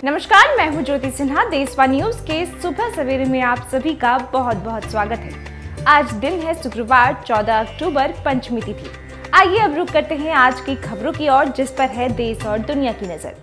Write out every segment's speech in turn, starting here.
नमस्कार, मैं हूं ज्योति सिन्हा। देशवा न्यूज के सुबह सवेरे में आप सभी का बहुत बहुत स्वागत है। आज दिन है शुक्रवार 14 अक्टूबर, पंचमी तिथि। आइए अब रुक करते हैं आज की खबरों की ओर, जिस पर है देश और दुनिया की नजर।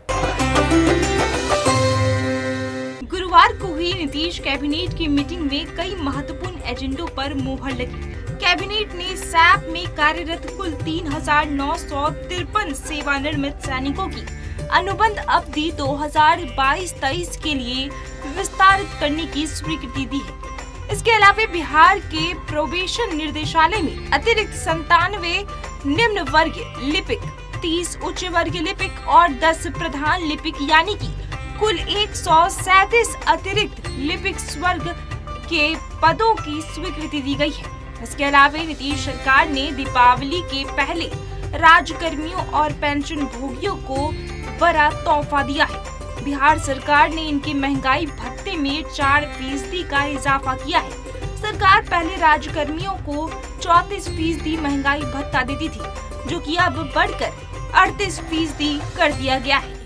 गुरुवार को हुई नीतीश कैबिनेट की मीटिंग में कई महत्वपूर्ण एजेंडों पर मुहर लगी। कैबिनेट ने सैप में कार्यरत कुल 3,953 सेवानिवृत्त सैनिकों की अनुबंध अवधि 2022-23 के लिए विस्तारित करने की स्वीकृति दी है। इसके अलावा बिहार के प्रोबेशन निर्देशालय में अतिरिक्त 97 निम्न वर्गीय लिपिक, 30 उच्च वर्गीय लिपिक और 10 प्रधान लिपिक यानी कि कुल 137 अतिरिक्त लिपिक वर्ग के पदों की स्वीकृति दी गई है। इसके अलावा नीतीश सरकार ने दीपावली के पहले राज्यकर्मियों और पेंशन भोगियों को बड़ा तोहफा दिया है। बिहार सरकार ने इनके महंगाई भत्ते में 4% का इजाफा किया है। सरकार पहले राज्यकर्मियों को 34% महंगाई भत्ता देती थी, जो कि अब बढ़कर 38% कर दिया गया है।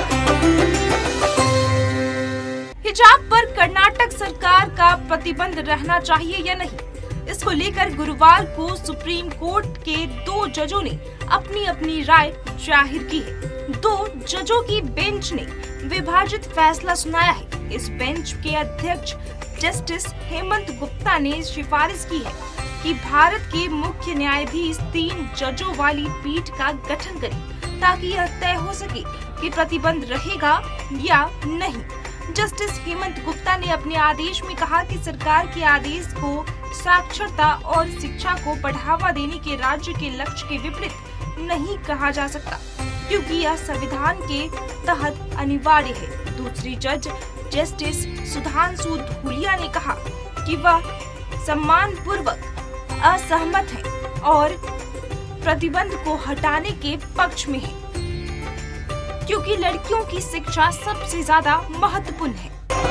हिजाब पर कर्नाटक सरकार का प्रतिबंध रहना चाहिए या नहीं, इसको लेकर गुरुवार को सुप्रीम कोर्ट के 2 जजों ने अपनी अपनी राय जाहिर की है। 2 जजों की बेंच ने विभाजित फैसला सुनाया है। इस बेंच के अध्यक्ष जस्टिस हेमंत गुप्ता ने सिफारिश की है कि भारत के मुख्य न्यायाधीश 3 जजों वाली पीठ का गठन करें, ताकि यह तय हो सके कि प्रतिबंध रहेगा या नहीं। जस्टिस हेमंत गुप्ता ने अपने आदेश में कहा कि सरकार के आदेश को साक्षरता और शिक्षा को बढ़ावा देने के राज्य के लक्ष्य के विपरीत नहीं कहा जा सकता, क्योंकि यह संविधान के तहत अनिवार्य है। दूसरी जज जस्टिस सुधांशु धूलिया ने कहा कि वह सम्मानपूर्वक असहमत है और प्रतिबंध को हटाने के पक्ष में है, क्योंकि लड़कियों की शिक्षा सबसे ज्यादा महत्वपूर्ण है।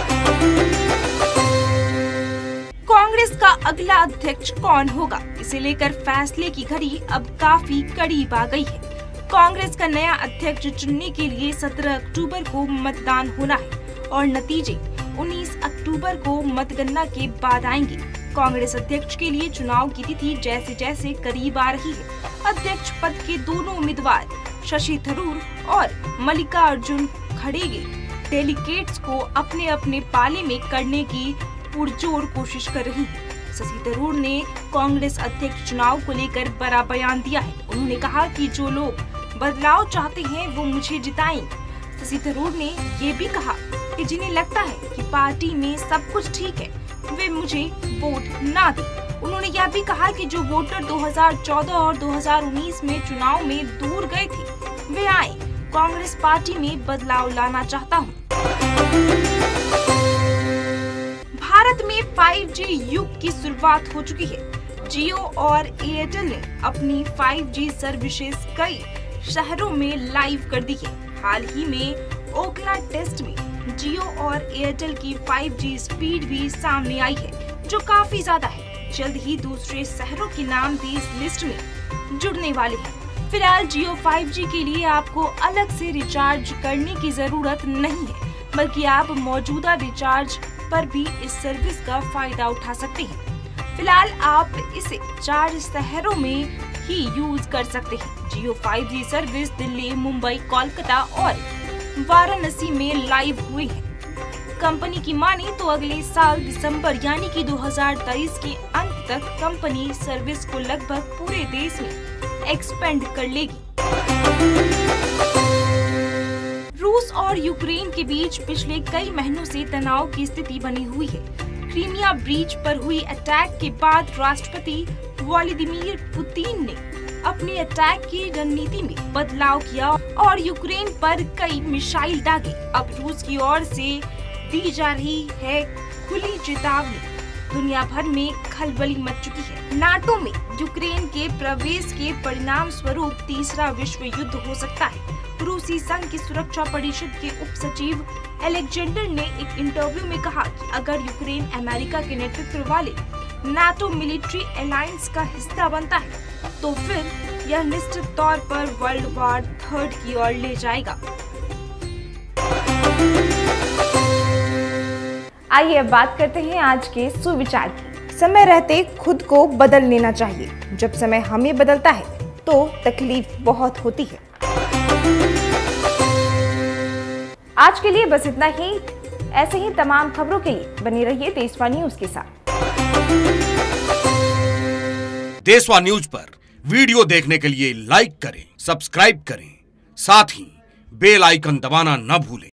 कांग्रेस का अगला अध्यक्ष कौन होगा, इसे लेकर फैसले की घड़ी अब काफी करीब आ गई है। कांग्रेस का नया अध्यक्ष चुनने के लिए 17 अक्टूबर को मतदान होना है और नतीजे 19 अक्टूबर को मतगणना के बाद आएंगे। कांग्रेस अध्यक्ष के लिए चुनाव की तिथि जैसे जैसे करीब आ रही है, अध्यक्ष पद के दोनों उम्मीदवार शशि थरूर और मल्लिकार्जुन खड़गे डेलीगेट्स को अपने अपने पाले में करने की पुरजोर कोशिश कर रही है। शशि थरूर ने कांग्रेस अध्यक्ष चुनाव को लेकर बड़ा बयान दिया है। उन्होंने कहा कि जो लोग बदलाव चाहते हैं वो मुझे जिताएंगे। शशि थरूर ने ये भी कहा कि जिन्हें लगता है कि पार्टी में सब कुछ ठीक है, वे मुझे वोट ना दें। उन्होंने यह भी कहा कि जो वोटर 2014 और 2019 में चुनाव में दूर गए थे, वे आए। कांग्रेस पार्टी में बदलाव लाना चाहता हूँ। भारत में 5G युग की शुरुआत हो चुकी है। जियो और एयरटेल ने अपनी 5G सर्विसेज कई शहरों में लाइव कर दी है। हाल ही में ओखला टेस्ट में जियो और एयरटेल की 5G स्पीड भी सामने आई है, जो काफी ज्यादा है। जल्द ही दूसरे शहरों के नाम भी इस लिस्ट में जुड़ने वाले हैं। फिलहाल जियो 5G के लिए आपको अलग से रिचार्ज करने की जरूरत नहीं है, बल्कि आप मौजूदा रिचार्ज पर भी इस सर्विस का फायदा उठा सकते हैं। फिलहाल आप इसे 4 शहरों में ही यूज कर सकते हैं। जियो 5G सर्विस दिल्ली, मुंबई, कोलकाता और वाराणसी में लाइव हुई है। कंपनी की माने तो अगले साल दिसंबर यानी कि 2023 के अंत तक कंपनी सर्विस को लगभग पूरे देश में एक्सपेंड कर लेगी। रूस और यूक्रेन के बीच पिछले कई महीनों से तनाव की स्थिति बनी हुई है। क्रीमिया ब्रीच पर हुई अटैक के बाद राष्ट्रपति व्लादिमीर पुतिन ने अपनी अटैक की रणनीति में बदलाव किया और यूक्रेन पर कई मिसाइल दागे। अब रूस की ओर से दी जा रही है खुली चेतावनी। दुनिया भर में खलबली मच चुकी है। नाटो में यूक्रेन के प्रवेश के परिणाम स्वरूप तीसरा विश्व युद्ध हो सकता है। रूसी संघ की सुरक्षा परिषद के उप सचिव एलेक्जेंडर ने एक इंटरव्यू में कहा कि अगर यूक्रेन अमेरिका के नेतृत्व वाले नाटो मिलिट्री अलायंस का हिस्सा बनता है, तो फिर यह निश्चित तौर पर वर्ल्ड वॉर 3 की ओर ले जाएगा। आइए अब बात करते हैं आज के सुविचार की। समय रहते खुद को बदल लेना चाहिए। जब समय हमें बदलता है तो तकलीफ बहुत होती है। आज के लिए बस इतना ही। ऐसे ही तमाम खबरों के लिए बने रहिए देशवा न्यूज के साथ। देशवा न्यूज पर वीडियो देखने के लिए लाइक करें, सब्सक्राइब करें, साथ ही बेल आइकन दबाना न भूलें।